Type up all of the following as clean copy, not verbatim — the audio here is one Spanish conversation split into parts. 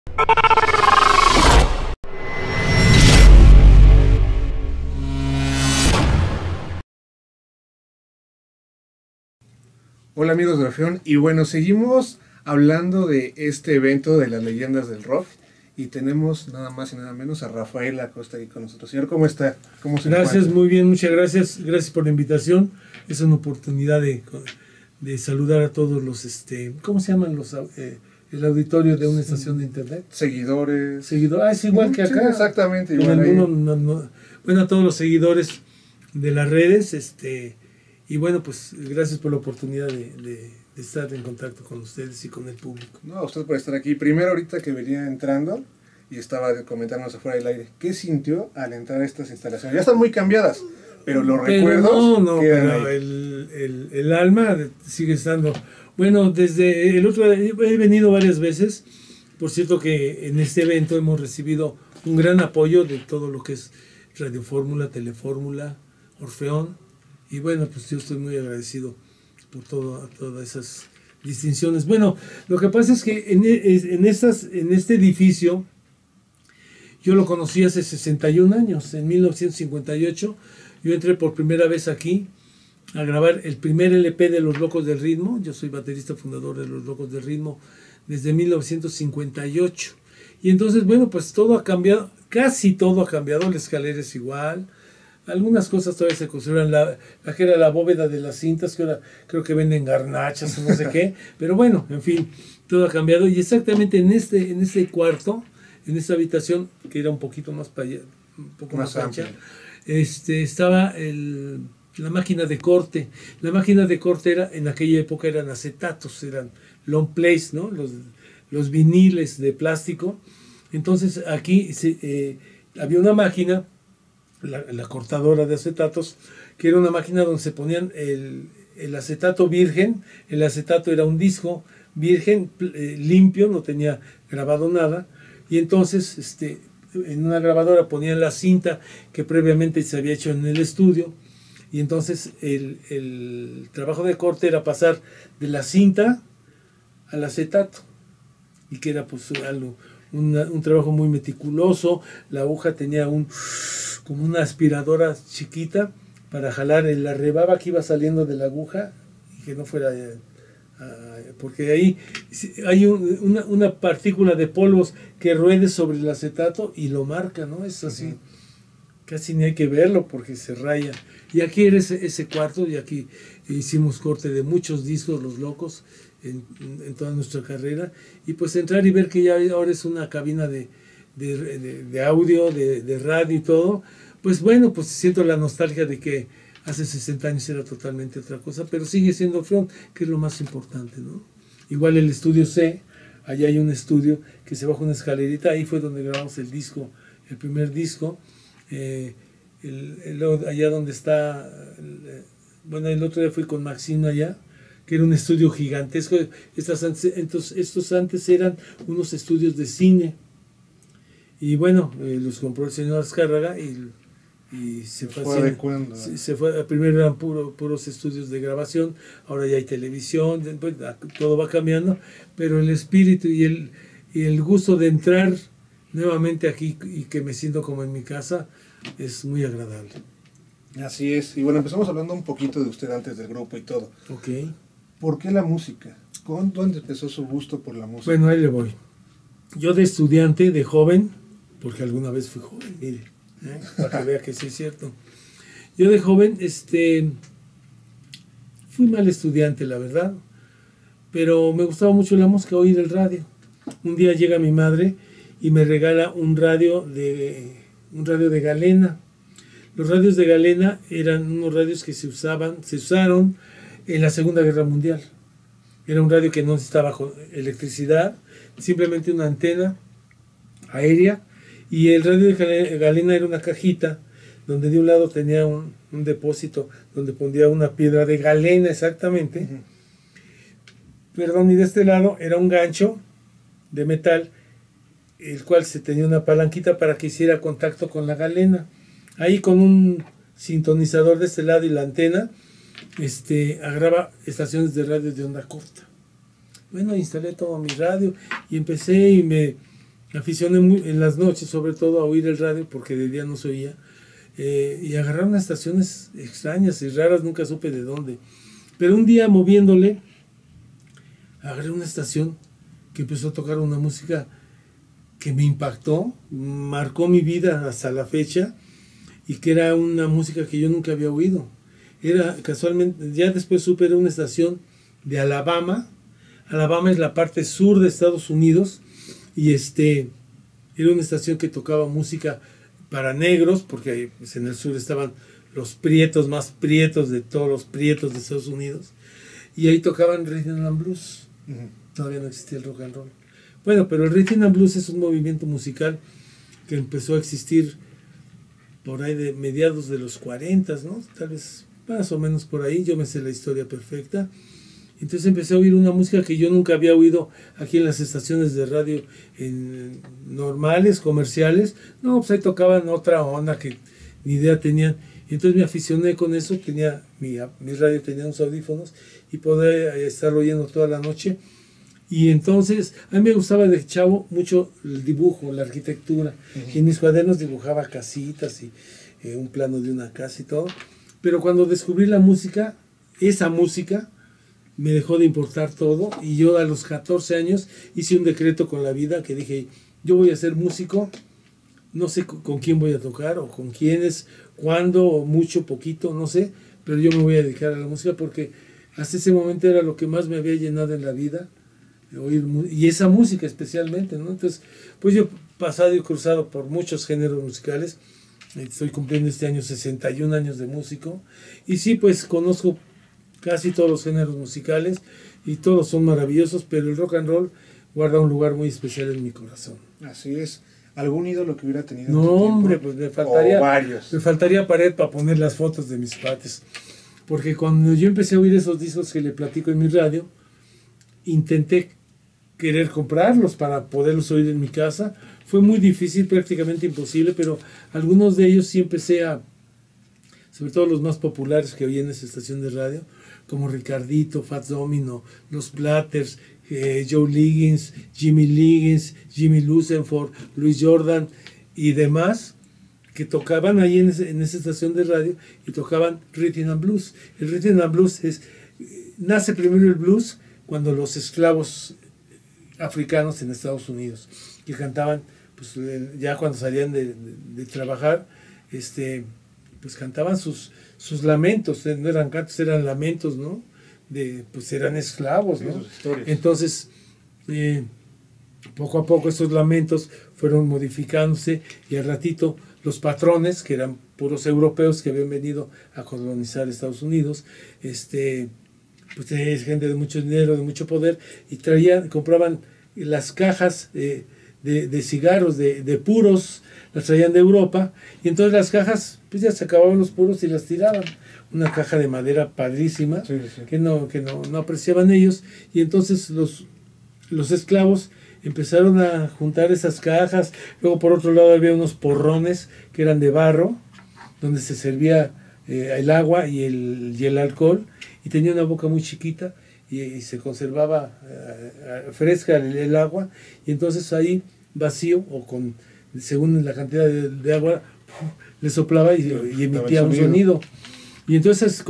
Hola amigos de Orfeón, y bueno, seguimos hablando de este evento de las leyendas del rock y tenemos nada más y nada menos a Rafael Acosta aquí con nosotros. Señor, ¿cómo está? ¿Cómo se Gracias, encuentra? muy bien, muchas gracias. Gracias por la invitación. Es una oportunidad de saludar a todos los, ¿cómo se llaman los? El auditorio de una estación de internet. Seguidores. Es igual que acá. Sí, exactamente. En Igual el ahí. mundo, bueno, a todos los seguidores de las redes, y bueno, pues gracias por la oportunidad de estar en contacto con ustedes y con el público. No, a usted por estar aquí. Primero, ahorita que venía entrando y estaba comentándonos afuera del aire, ¿qué sintió al entrar a estas instalaciones? Ya están muy cambiadas, pero los recuerdos quedan pero ahí. el alma sigue estando. Bueno, desde el otro he venido varias veces. Por cierto que en este evento hemos recibido un gran apoyo de todo lo que es Radio Fórmula, Telefórmula, Orfeón. Y bueno, pues yo estoy muy agradecido por todas esas distinciones. Bueno, lo que pasa es que en este edificio yo lo conocí hace 61 años, en 1958. Yo entré por primera vez aquí a grabar el primer LP de Los Locos del Ritmo. Yo soy baterista fundador de Los Locos del Ritmo desde 1958. Y entonces, bueno, pues todo ha cambiado, casi todo ha cambiado. La escalera es igual. Algunas cosas todavía se conservan, la que era la bóveda de las cintas, que ahora creo que venden garnachas o no sé qué. Pero bueno, en fin, todo ha cambiado. Y exactamente en este cuarto, en esta habitación, que era un poquito más un poco más ancha, estaba la máquina de corte. La máquina de corte en aquella época eran acetatos, eran long plays, ¿no? Los viniles de plástico. Entonces aquí había una máquina, la cortadora de acetatos, que era una máquina donde se ponían el acetato virgen. El acetato era un disco virgen, limpio, no tenía grabado nada. Y entonces en una grabadora ponían la cinta que previamente se había hecho en el estudio. Y entonces el trabajo de corte era pasar de la cinta al acetato, y que era pues un trabajo muy meticuloso. La aguja tenía como una aspiradora chiquita para jalar la rebaba que iba saliendo de la aguja y que no fuera porque ahí hay una partícula de polvos que ruede sobre el acetato y lo marca, ¿no? Es así. Casi ni hay que verlo porque se raya. Y aquí era ese cuarto, y aquí hicimos corte de muchos discos, Los Locos, en toda nuestra carrera. Y pues entrar y ver que ya ahora es una cabina de audio, de radio y todo. Pues bueno, pues siento la nostalgia de que hace 60 años era totalmente otra cosa, pero sigue siendo Orfeón, que es lo más importante, ¿no? Igual el estudio C, allá hay un estudio que se baja una escalerita, ahí fue donde grabamos el primer disco. Allá donde está, bueno, el otro día fui con Maxino allá, que era un estudio gigantesco. Estos antes eran unos estudios de cine, y bueno, los compró el señor Azcárraga y se fue. Primero eran puros estudios de grabación, ahora ya hay televisión, pues, todo va cambiando, pero el espíritu y el gusto de entrar nuevamente aquí y que me siento como en mi casa es muy agradable. Así es. Y bueno, empezamos hablando un poquito de usted antes del grupo y todo. Ok. ¿Por qué la música? ¿Dónde empezó su gusto por la música? Bueno, ahí le voy. Yo de estudiante, de joven, porque alguna vez fui joven, mire, para que vea que sí es cierto. Yo de joven, fui mal estudiante, la verdad, pero me gustaba mucho la música, oír el radio. Un día llega mi madre y me regala un radio de galena. Los radios de galena eran unos radios que se usaron en la Segunda Guerra Mundial. Era un radio que no necesitaba electricidad, simplemente una antena aérea, y el radio de galena era una cajita donde de un lado tenía un depósito donde ponía una piedra de galena exactamente. Perdón, y de este lado era un gancho de metal, el cual se tenía una palanquita para que hiciera contacto con la galena. Ahí con un sintonizador de este lado y la antena, agarraba estaciones de radio de onda corta. Bueno, instalé todo mi radio y empecé y me Me aficioné en las noches, sobre todo, a oír el radio, porque de día no se oía. Y agarrar unas estaciones extrañas y raras, nunca supe de dónde. Pero un día, moviéndole, agarré una estación que empezó a tocar una música que me impactó, marcó mi vida hasta la fecha, y que era una música que yo nunca había oído. Era casualmente, ya después supe, era una estación de Alabama. Alabama es la parte sur de Estados Unidos, y era una estación que tocaba música para negros, porque ahí, pues, en el sur estaban los prietos más prietos de todos los prietos de Estados Unidos, y ahí tocaban rhythm and blues. Todavía no existía el rock and roll. Bueno, pero el rhythm and blues es un movimiento musical que empezó a existir por ahí de mediados de los 40, ¿no? Tal vez más o menos por ahí. Yo me sé la historia perfecta. Entonces empecé a oír una música que yo nunca había oído aquí en las estaciones de radio normales, comerciales. No, pues ahí tocaban otra onda que ni idea tenían. Y entonces me aficioné con eso. Mi radio tenía unos audífonos y podía estar oyendo toda la noche. Y entonces a mí me gustaba de chavo mucho el dibujo, la arquitectura. Y en mis cuadernos dibujaba casitas y un plano de una casa y todo. Pero cuando descubrí la música, esa música, me dejó de importar todo, y yo a los 14 años hice un decreto con la vida que dije, yo voy a ser músico, no sé con quién voy a tocar o con quiénes, cuándo, o mucho, poquito, no sé, pero yo me voy a dedicar a la música porque hasta ese momento era lo que más me había llenado en la vida, oír, y esa música especialmente, ¿no? Entonces, pues yo he pasado y cruzado por muchos géneros musicales. Estoy cumpliendo este año 61 años de músico, y sí, pues conozco casi todos los géneros musicales y todos son maravillosos, pero el rock and roll guarda un lugar muy especial en mi corazón. Así es. ¿Algún ídolo que hubiera tenido? No, hombre, pues me varios. Me faltaría pared para poner las fotos de mis cuates. Porque cuando yo empecé a oír esos discos que le platico en mi radio, intenté querer comprarlos para poderlos oír en mi casa. Fue muy difícil, prácticamente imposible, pero algunos de ellos sí empecé a, sobre todo los más populares que oí en esa estación de radio, como Ricardito, Fats Domino, Los Platters, Joe Liggins, Jimmy Lucenford, Louis Jordan y demás, que tocaban ahí en esa estación de radio y tocaban rhythm and blues. El rhythm and blues nace primero el blues cuando los esclavos africanos en Estados Unidos, que cantaban, pues ya cuando salían de trabajar, pues cantaban sus lamentos, no eran cantos, eran lamentos, ¿no? Pues eran esclavos, ¿no? Entonces, poco a poco estos lamentos fueron modificándose, y al ratito los patrones, que eran puros europeos que habían venido a colonizar Estados Unidos, pues tenían gente de mucho dinero, de mucho poder, y compraban las cajas de cigarros, de puros, las traían de Europa, y entonces las cajas, pues ya se acababan los puros y las tiraban. Una caja de madera padrísima, sí. que no apreciaban ellos, y entonces los esclavos empezaron a juntar esas cajas. Luego por otro lado había unos porrones que eran de barro, donde se servía el agua y el alcohol, y tenía una boca muy chiquita, y se conservaba fresca el agua, y entonces ahí vacío, o según la cantidad de agua, le soplaba y emitía un sonido. Y entonces,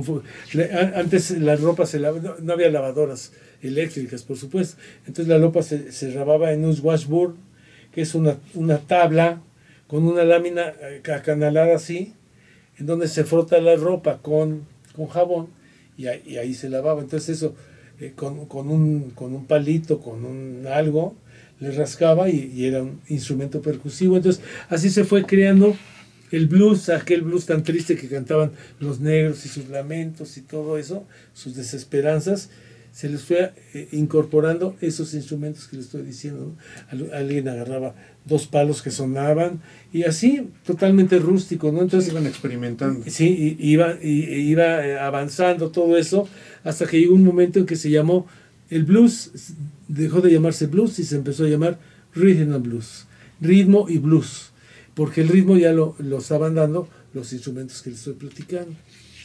antes la ropa se lavaba, no había lavadoras eléctricas, por supuesto. Entonces la ropa se lavaba en un washboard, que es una tabla con una lámina acanalada así, en donde se frota la ropa con jabón, y ahí se lavaba. Entonces eso, con un palito, con algo, le rascaba, y era un instrumento percusivo. Entonces así se fue creando el blues, aquel blues tan triste que cantaban los negros y sus lamentos y todo eso, sus desesperanzas. Se les fue incorporando esos instrumentos que les estoy diciendo, ¿no? Alguien agarraba 2 palos que sonaban, y así, totalmente rústico, ¿no? Entonces iban experimentando. Sí, iba avanzando todo eso, hasta que llegó un momento en que se llamó el blues, dejó de llamarse blues y se empezó a llamar rhythm and blues, ritmo y blues, porque el ritmo ya lo estaban dando los instrumentos que les estoy platicando.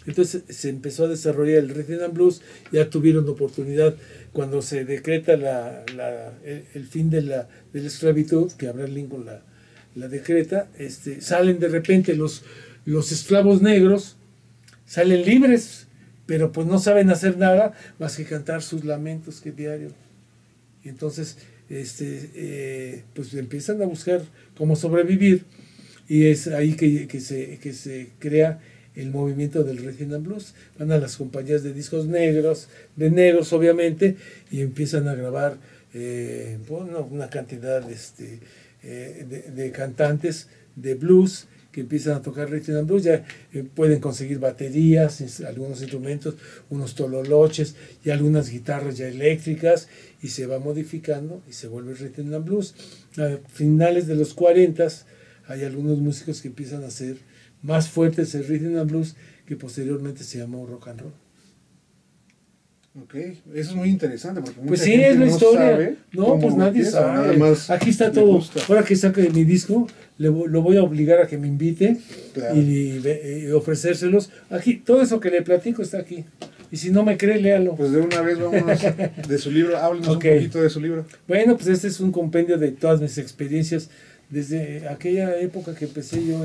Entonces se empezó a desarrollar el rhythm and blues, ya tuvieron oportunidad cuando se decreta el fin de la esclavitud, que Abraham Lincoln la decreta, salen de repente los esclavos negros, salen libres, pero pues no saben hacer nada más que cantar sus lamentos que diario. Y entonces pues empiezan a buscar cómo sobrevivir, y es ahí que se crea el movimiento del rhythm and blues. Van a las compañías de discos negros obviamente, y empiezan a grabar una cantidad de cantantes de blues que empiezan a tocar rhythm and blues. Ya pueden conseguir baterías, algunos instrumentos, unos tololoches y algunas guitarras ya eléctricas, y se va modificando y se vuelve rhythm and blues. A finales de los 40 hay algunos músicos que empiezan a hacer más fuertes el rhythm and blues, que posteriormente se llamó rock and roll. Ok, eso es muy interesante porque mucha pues sí, gente es la no historia. sabe No, pues nadie empieza, sabe. nada más Aquí está le todo. gusta. Ahora que saque mi disco, lo voy a obligar a que me invite, Claro. y ofrecérselos. Aquí, todo eso que le platico está aquí. Y si no me cree, léalo. Pues de una vez vámonos de su libro, háblenos Ok. un poquito de su libro. Bueno, pues este es un compendio de todas mis experiencias desde aquella época que empecé yo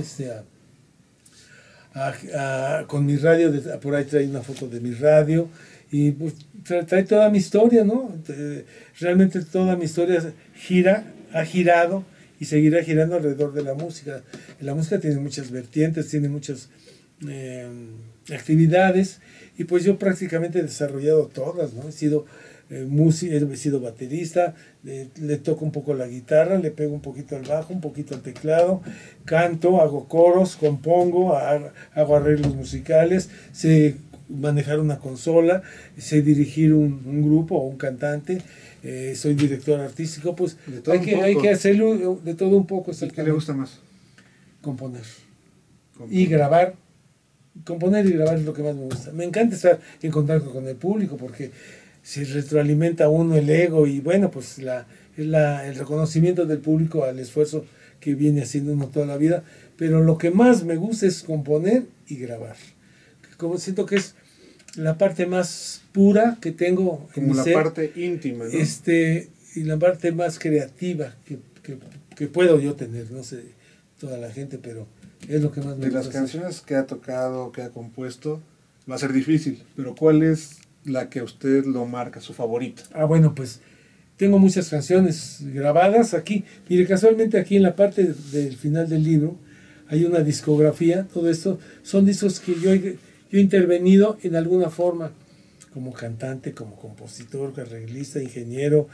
con mi radio. Por ahí trae una foto de mi radio, y pues trae toda mi historia, ¿no? Realmente toda mi historia ha girado y seguirá girando alrededor de la música. La música tiene muchas vertientes, tiene muchas actividades, y pues yo prácticamente he desarrollado todas, ¿no? He sido he sido baterista, le toco un poco la guitarra, le pego un poquito al bajo, un poquito al teclado, canto, hago coros, compongo, hago arreglos musicales, sé manejar una consola, sé dirigir un grupo o un cantante, soy director artístico. Pues hay que hacerlo de todo un poco. ¿Qué le gusta más? Componer y grabar. Componer y grabar es lo que más me gusta. Me encanta estar en contacto con el público, porque se retroalimenta uno el ego, y bueno, pues el reconocimiento del público al esfuerzo que viene haciendo uno toda la vida. Pero lo que más me gusta es componer y grabar. Como siento que es la parte más pura que tengo en como mi la ser, parte íntima, ¿no? y la parte más creativa que puedo yo tener. No sé toda la gente, pero es lo que más me gusta. De las canciones que ha tocado, que ha compuesto, va a ser difícil, pero ¿cuál es la que usted lo marca, su favorita? Bueno, pues tengo muchas canciones grabadas aquí. Mire, casualmente aquí en la parte del final del libro hay una discografía. Todo esto son discos que yo he intervenido en alguna forma, como cantante, como compositor, arreglista, ingeniero,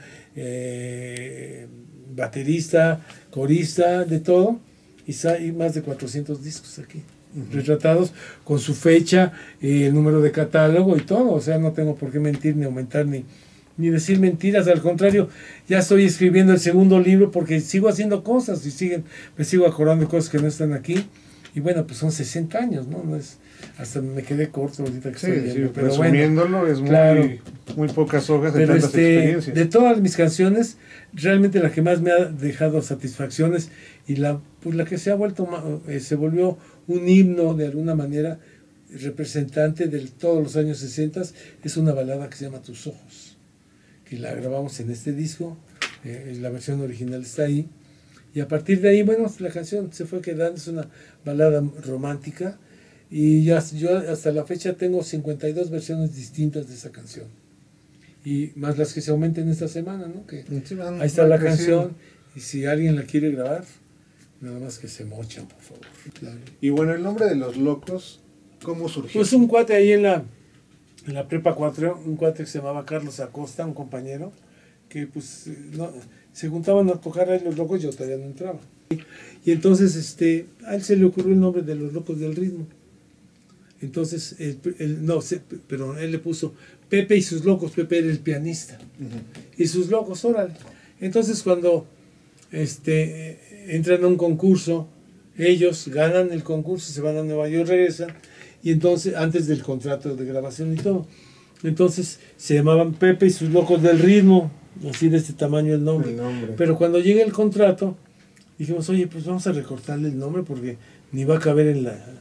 baterista, corista, de todo. Y hay más de 400 discos aquí, retratados con su fecha, el número de catálogo y todo. O sea, no tengo por qué mentir, ni aumentar, ni decir mentiras. Al contrario, ya estoy escribiendo el segundo libro, porque sigo haciendo cosas y me sigo acordando de cosas que no están aquí. Y bueno, pues son 60 años, ¿no? No es, hasta me quedé corto ahorita que estoy viendo. Pero resumiéndolo, bueno, es claro, muy pocas hojas de tantas experiencias. De todas mis canciones, realmente la que más me ha dejado satisfacciones, y la que se volvió un himno de alguna manera, representante de todos los años 60, es una balada que se llama Tus Ojos, que la grabamos en este disco. La versión original está ahí, y a partir de ahí, bueno, la canción se fue quedando. Es una balada romántica, y yo hasta la fecha tengo 52 versiones distintas de esa canción, y más las que se aumenten esta semana, ¿no? Que ahí está la canción, y si alguien la quiere grabar, nada más que se mochan, por favor. Claro. Y bueno, el nombre de Los Locos, ¿cómo surgió? Pues un cuate ahí en la Prepa 4, un cuate que se llamaba Carlos Acosta, un compañero, que pues se juntaban a tocar ahí Los Locos. Yo todavía no entraba. Y entonces a él se le ocurrió el nombre de Los Locos del Ritmo. Entonces, pero él le puso Pepe y sus Locos. Pepe era el pianista. Y sus Locos, órale. Entonces, cuando entran a un concurso, ellos ganan el concurso, se van a Nueva York, regresan, y entonces, antes del contrato de grabación y todo, entonces se llamaban Pepe y sus Locos del Ritmo, así de este tamaño el nombre. Pero cuando llega el contrato, dijimos, oye, pues vamos a recortarle el nombre, porque ni va a caber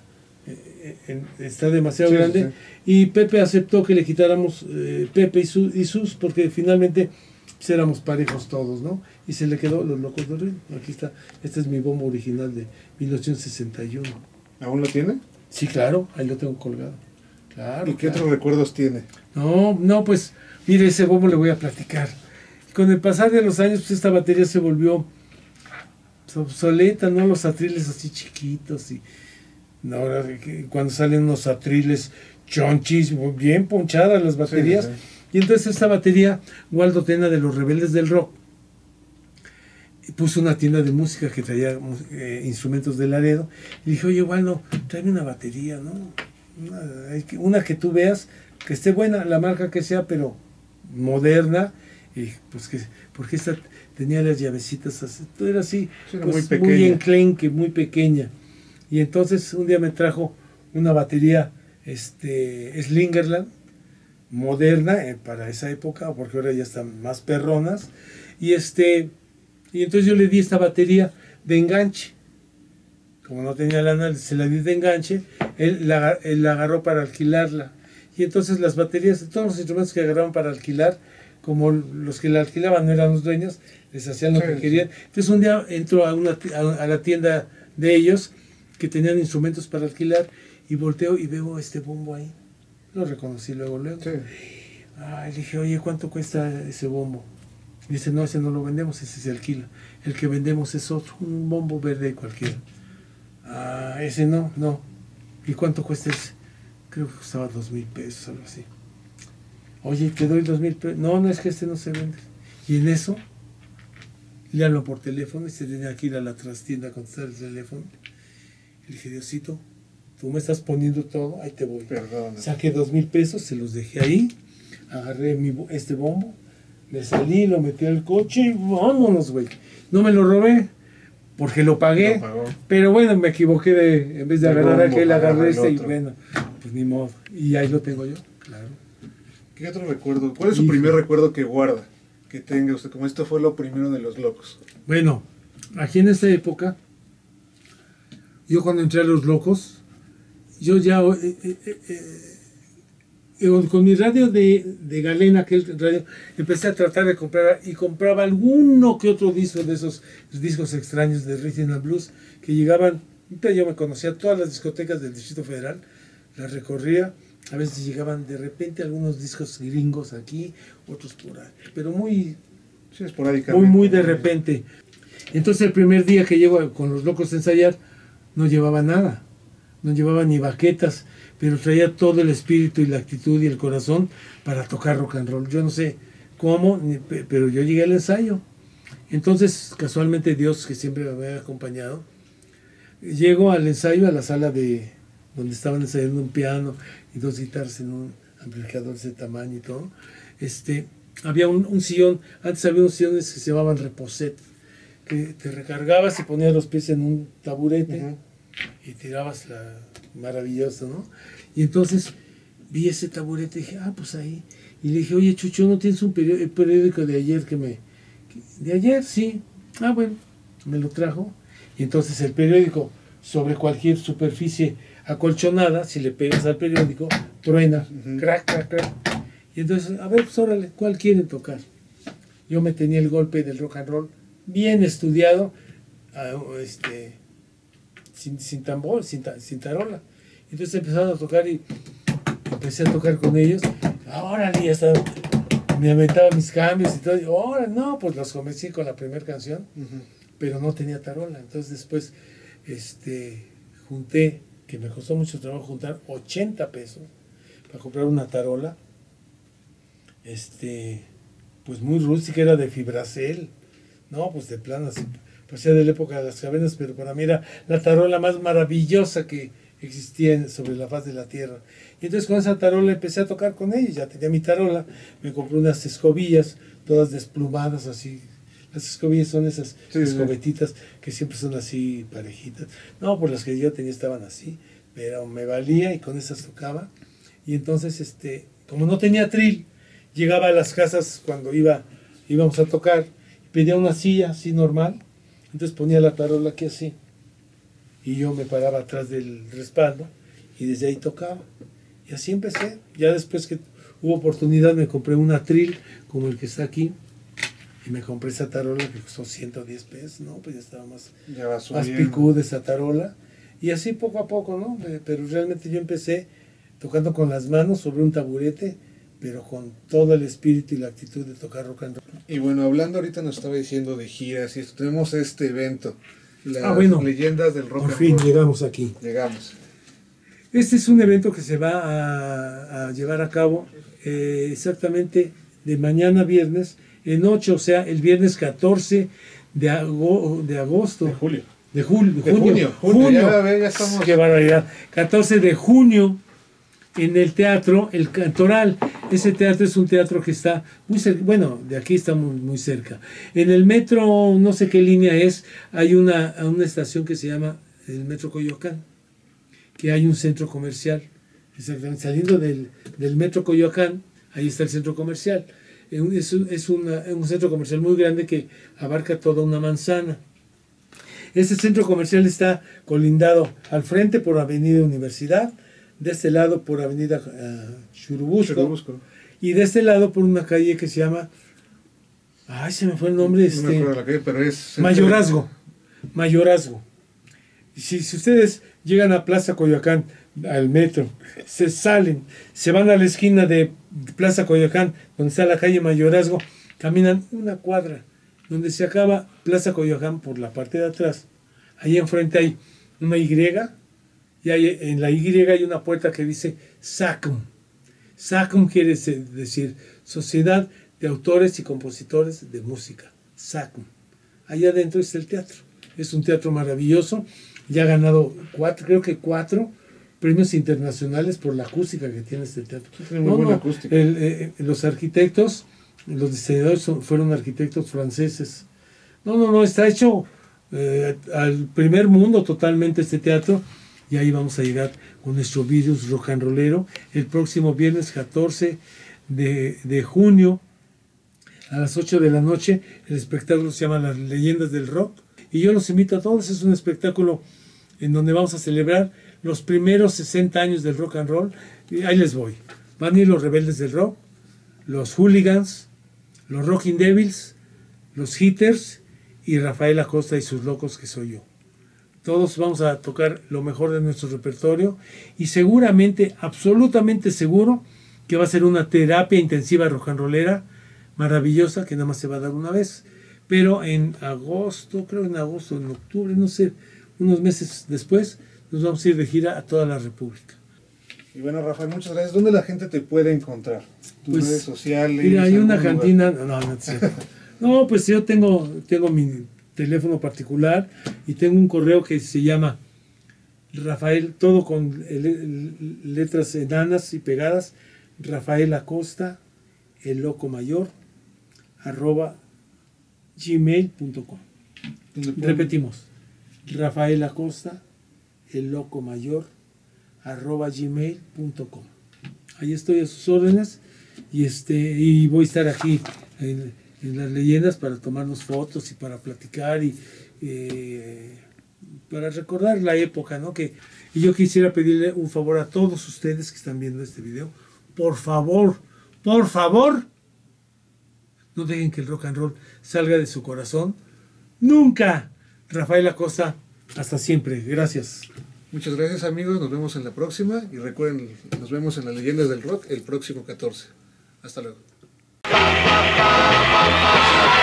está demasiado Sí, grande. sí, sí. Y Pepe aceptó que le quitáramos Pepe y sus, porque finalmente pues, éramos parejos todos, ¿no? Y se le quedó Los Locos del Ritmo. Aquí está, este es mi bombo original de 1961. ¿Aún lo tiene? Sí, claro, ahí lo tengo colgado. Claro. ¿Y qué claro. otros recuerdos tiene? No, pues, mire, ese bombo le voy a platicar. Con el pasar de los años, pues esta batería se volvió obsoleta, ¿no? Los atriles así chiquitos y ahora cuando salen unos atriles chonchis, bien ponchadas las baterías. Sí, sí. Y entonces esta batería, Waldo Tena de los Rebeldes del Rock, puso una tienda de música que traía instrumentos de Laredo. Y dije, oye, Waldo, tráeme una batería, ¿no? Una que tú veas, que esté buena, la marca que sea, pero moderna. Y pues que, porque esta tenía las llavecitas así, todo era así, Sí, era pues, muy pequeña. muy enclenque, muy pequeña. Y entonces un día me trajo una batería Slingerland, moderna para esa época, porque ahora ya están más perronas. Y entonces yo le di esta batería de enganche. Como no tenía lana, se la di de enganche. Él la agarró para alquilarla. Y entonces las baterías, todos los instrumentos que agarraban para alquilar, como los que la alquilaban no eran los dueños, les hacían lo Sí, que sí. querían. Entonces un día entró a la tienda de ellos, que tenían instrumentos para alquilar, y volteo y veo este bombo ahí. Lo reconocí luego. Sí. Le dije, oye, ¿cuánto cuesta ese bombo? Dice, no, ese no lo vendemos, ese se alquila. El que vendemos es otro, un bombo verde cualquiera. Ese no. ¿Y cuánto cuesta ese? Creo que costaba 2,000 pesos, algo así. Oye, te doy 2,000 pesos. No, es que este no se vende. Y en eso, le hablo por teléfono y se tenía que ir a la trastienda a contestar el teléfono. Y le dije, Diosito, tú me estás poniendo todo, ahí te voy. Perdón. Saqué 2,000 pesos, se los dejé ahí, agarré este bombo, le salí, lo metí al coche y vámonos, güey. No me lo robé, porque lo pagué, Lo pagó. pero bueno, me equivoqué en vez de El agarrar bombo, aquel, agarré agarra el este y otro. bueno, pues ni modo. Y ahí lo tengo yo, claro. ¿Qué otro recuerdo? ¿Cuál es su Hijo. primer recuerdo que guarda? Que tenga usted, como esto fue lo primero de Los Locos. Bueno, aquí en esta época, yo cuando entré a Los Locos, yo ya con mi radio de Galena, aquel radio, empecé a tratar de comprar y compraba alguno que otro disco de esos discos extraños de Rhythm and Blues que llegaban. Yo me conocía todas las discotecas del Distrito Federal, las recorría. A veces llegaban de repente algunos discos gringos aquí, otros por ahí, pero muy Sí, esporádicamente. muy de repente. Entonces el primer día que llego con Los Locos a ensayar, no llevaba nada, no llevaba ni baquetas, pero traía todo el espíritu y la actitud y el corazón para tocar rock and roll. Yo no sé cómo, pero yo llegué al ensayo. Entonces, casualmente Dios, que siempre me había acompañado, llego al ensayo, a la sala de donde estaban ensayando un piano y 2 guitarras en un amplificador de ese tamaño y todo. Había un sillón, antes había unos sillones que se llamaban reposet, que te recargabas y ponías los pies en un taburete. Ujú. Y tirabas maravilloso, ¿no? Y entonces vi ese taburete y dije, pues ahí. Y le dije, oye, Chucho, ¿no tienes el periódico de ayer de ayer? Sí. Bueno, me lo trajo. Y entonces el periódico, sobre cualquier superficie acolchonada, si le pegas al periódico, truena, Ujú. crack, crack, crack. Y entonces, a ver, pues órale, ¿cuál quieren tocar? Yo me tenía el golpe del rock and roll bien estudiado, sin tambor, sin tarola. Entonces empezaron a tocar y empecé a tocar con ellos. Ahora ya hasta me aventaba mis cambios y todo. Y ahora no, pues los convencí con la primera canción, Ujú. pero no tenía tarola. Entonces después junté, que me costó mucho trabajo juntar 80 pesos para comprar una tarola. Pues muy rústica, era de fibracel. No, pues de plano así. Parecía de la época de las cavernas, pero para mí era la tarola más maravillosa que existía sobre la faz de la tierra. Y entonces con esa tarola empecé a tocar con ellos, ya tenía mi tarola, me compré unas escobillas, todas desplumadas así. Las escobillas son esas escobetitas que siempre son así parejitas. No, pues las que yo tenía estaban así, pero me valía y con esas tocaba. Y entonces, como no tenía tril, llegaba a las casas cuando íbamos a tocar, pedía una silla así normal, entonces ponía la tarola aquí así, y yo me paraba atrás del respaldo y desde ahí tocaba. Y así empecé. Ya después que hubo oportunidad me compré un atril como el que está aquí y me compré esa tarola que costó 110 pesos, ¿no? Pues ya estaba más picuda esa tarola. Y así poco a poco, ¿no? Pero realmente yo empecé tocando con las manos sobre un taburete, pero con todo el espíritu y la actitud de tocar rock and roll. Y bueno, hablando ahorita nos estaba diciendo de giras y esto, tenemos este evento, las leyendas del rock and roll. Por fin llegamos aquí. Llegamos. Este es un evento que se va a llevar a cabo exactamente de mañana viernes en 8, o sea, el viernes 14 de agosto. De julio. De junio. Ya estamos. Qué barbaridad. 14 de junio en el teatro El Cantoral. Ese teatro es un teatro que está muy cerca, bueno, de aquí está muy cerca. En el metro, no sé qué línea es, hay una estación que se llama el Metro Coyoacán, que hay un centro comercial. Exactamente, saliendo del Metro Coyoacán, ahí está el centro comercial. Es un centro comercial muy grande que abarca toda una manzana. Este centro comercial está colindado al frente por Avenida Universidad, de este lado por Avenida Churubusco, y de este lado por una calle que se llama, se me fue el nombre, no me acuerdo la calle, pero es Mayorazgo. Si ustedes llegan a Plaza Coyoacán, al metro, se salen, se van a la esquina de Plaza Coyoacán, donde está la calle Mayorazgo, caminan una cuadra, donde se acaba Plaza Coyoacán por la parte de atrás. Ahí enfrente hay una Y, y en la Y hay una puerta que dice SACM. SACM quiere decir Sociedad de Autores y Compositores de Música. SACM. Allá adentro está el teatro. Es un teatro maravilloso. Ya ha ganado creo que cuatro premios internacionales por la acústica que tiene este teatro. Tiene muy buena acústica. Los arquitectos, los diseñadores fueron arquitectos franceses. No, está hecho al primer mundo totalmente este teatro. Y ahí vamos a llegar con nuestro virus rock and rollero el próximo viernes 14 de junio a las 8 de la noche. El espectáculo se llama Las Leyendas del Rock. Y yo los invito a todos. Es un espectáculo en donde vamos a celebrar los primeros 60 años del rock and roll. Y ahí les voy. Van a ir los Rebeldes del Rock, los Hooligans, los Rocking Devils, los Hitters y Rafael Acosta y sus locos, que soy yo. Todos vamos a tocar lo mejor de nuestro repertorio y seguramente, absolutamente seguro, que va a ser una terapia intensiva rock and rollera maravillosa que nada más se va a dar una vez. Pero en agosto, en octubre, no sé, unos meses después, nos vamos a ir de gira a toda la República. Y bueno, Rafael, muchas gracias. ¿Dónde la gente te puede encontrar? ¿Tus redes sociales? Mira, hay una cantina. No, pues yo tengo mi teléfono particular y tengo un correo que se llama Rafael, todo con letras enanas y pegadas, Rafael Acosta, el loco mayor, @gmail.com. Repetimos, Rafael Acosta, el loco mayor, @gmail.com. Ahí estoy a sus órdenes y voy a estar aquí en Las Leyendas para tomarnos fotos y para platicar y para recordar la época, ¿no? Y yo quisiera pedirle un favor a todos ustedes que están viendo este video. Por favor, no dejen que el rock and roll salga de su corazón. Nunca. Rafael Acosta, hasta siempre. Gracias. Muchas gracias, amigos. Nos vemos en la próxima. Y recuerden, nos vemos en Las Leyendas del Rock el próximo 14. Hasta luego.